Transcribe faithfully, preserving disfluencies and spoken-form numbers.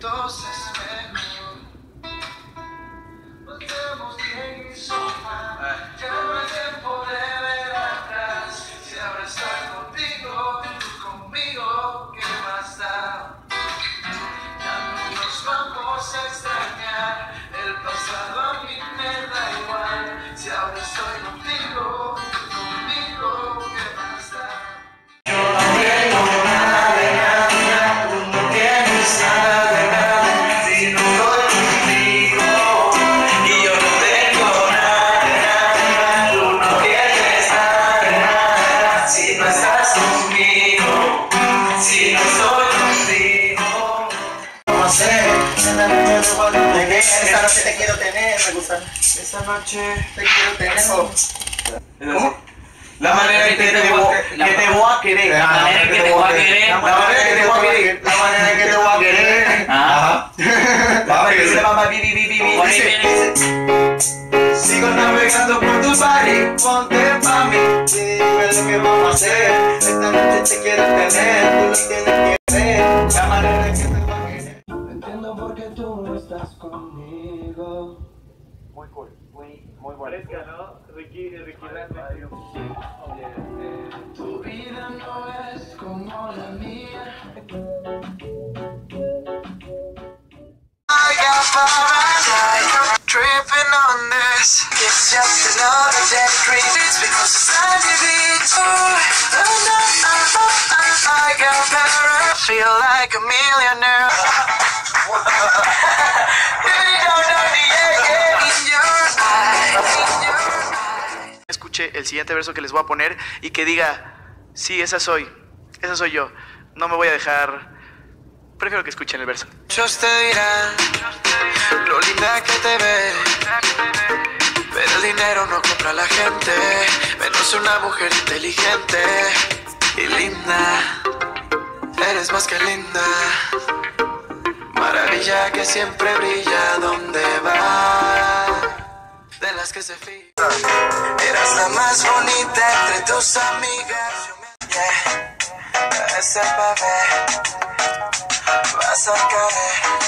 entonces mejor volvemos bien y sola. Ya no hay tiempo de ver atrás. Si ahora estoy contigo, tú conmigo, ¿qué más da? Ya no nos vamos a extrañar. El pasado a mí me da igual. Si ahora estoy contigo, tú conmigo, ¿qué más da? Yo no tengo nada de nada, tú no tienes nada de nada. Si no estoy contigo, y yo no tengo nada de nada, tú no tienes nada de nada. Si no estás conmigo, si no estoy contigo. No sé, esta noche te quiero tener, me gusta. Esta noche te quiero tener. ¿Cómo? La manera en que te voy a querer. La manera en que te voy a querer. La manera en que te voy a querer. La manera en que te voy a querer. Ajá. Sigo navegando por tu party, ponte pa' mí. Dime lo que vamos a hacer. Esta noche te quiero tener, tú lo tienes que ver. La manera en que te voy a querer. No entiendo por qué tú no estás conmigo. Muy cool, muy, muy bueno. Fresca, ¿no? Ricky, Ricky Randall. Tu vida no es como la mía. I got paradise, tripping on this. It's just another day dream. It's because it's time to be told. Oh no, oh, oh, oh, I got paradise, feel like a millionaire. You don't know the yeah, in your eyes, in your eyes. Escuche el siguiente verso que les voy a poner y que diga, sí, esa soy, esa soy yo. No me voy a dejar. Prefiero que escuchen el verso. Muchos te dirán lo linda que te ves, pero el dinero no compra a la gente, menos una mujer inteligente y linda. Eres más que linda, maravilla que siempre brilla donde va, de las que se fija. Eras la más bonita entre tus amigas. Yeah. Ese bebé vas a caer.